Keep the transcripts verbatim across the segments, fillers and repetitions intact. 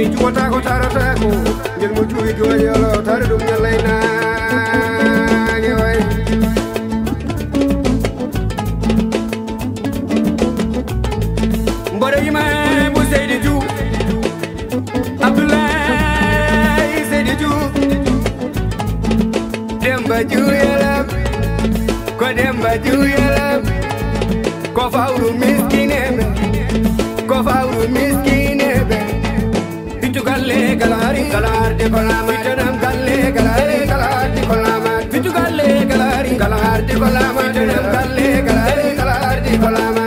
Kota kota rata ko, jel mo chuwi do yalo tar dum nyalay na way. Mbore yima mo Seydi Ju, Abdoulaye Seydi Ju, Demba Ju yalam, ko Demba Ju yalam, ko fawru miskinebe, ko fawru miskinebe. Pitu galle galari galar de kolama tanam galle galari galar de kolama pitu galle galari galar de kolama tanam galle galari galar de kolama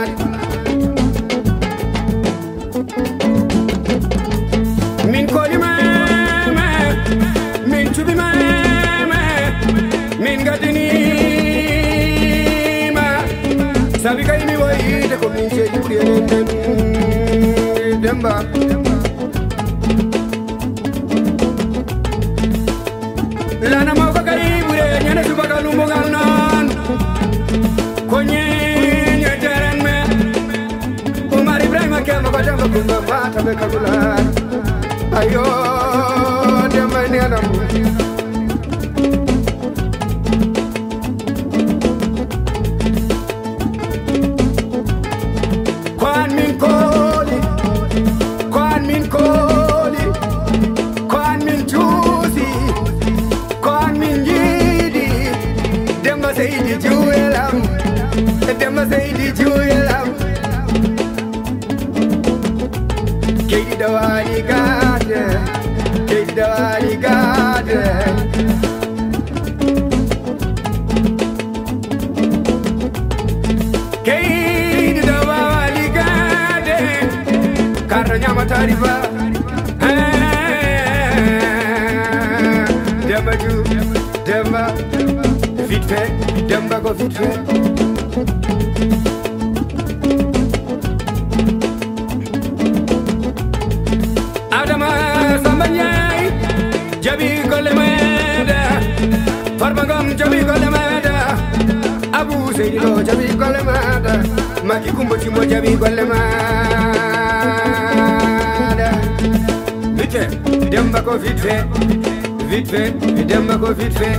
min koli mama min chubi mama min gadini ma sabi kay mi way de ko min che juri demba lana mauka karibure nyane subaka lumbongal non konye nyeteren me Oumar Ibrahima kema kwa jamba kumba mata beka gular ayo demba nianam kwan min koli kwan min koli kwan min chusi Demba Seydi Ju yalam, Demba Seydi Ju yalam. Keidi dawali gade, Keidi dawali gade. Keidi dawali gade, karanya matariba. Demba Ju, Demba. Vite fait, Demba go vite fait. Adama Sambanyai, Jabi Golemada, Farbangam Jabi Golemada, Abu Seydi Lo Jabi Golemada, Maki Kumbo Chimo Jabi Golemada. Vite fait, Demba go vite fait, vite fait, Demba go vite fait.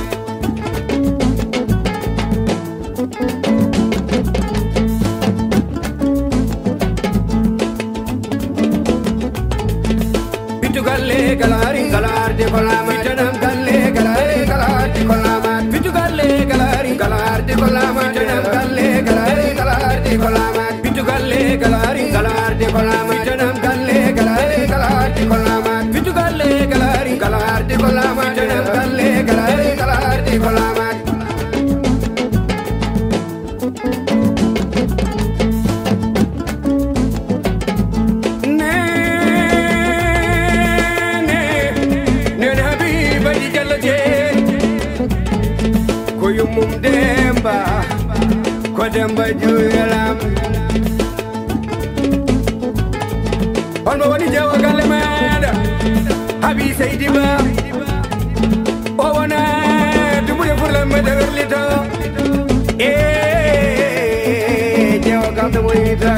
Galle galari galar de kolama janam galle galari galar de kolama pitu galle galari galar de kolama janam galle galari galar de kolama pitu galle galari galar de kolama janam galle galari galar de kolama pitu galle galari galar de kolama janam galle galari galar de kolama Mum Demba, ko Demba Ju yalam. On mo woni jawa galle mada, Habi Seydi Ba. O wana dumude furla mada werlito. Eh, jawa galle mo ita.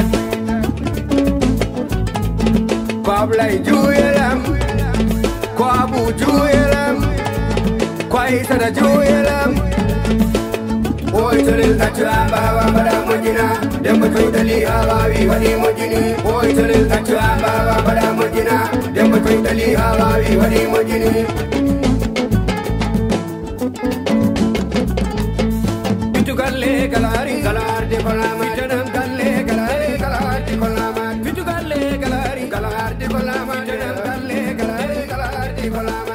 Ko Ablaye Ju yalam, ko Abu Ju yalam, ko Isa Ju yalam. Oi tolil tachamba bada mujina Demba koitali hawawi wadi mujini Oi tolil tachamba bada mujina Demba koitali hawawi wadi mujini Pitu galle galari galar de kolama janam galle galari galar de kolama Pitu galle galari galar de kolama janam galle galari galar de kolama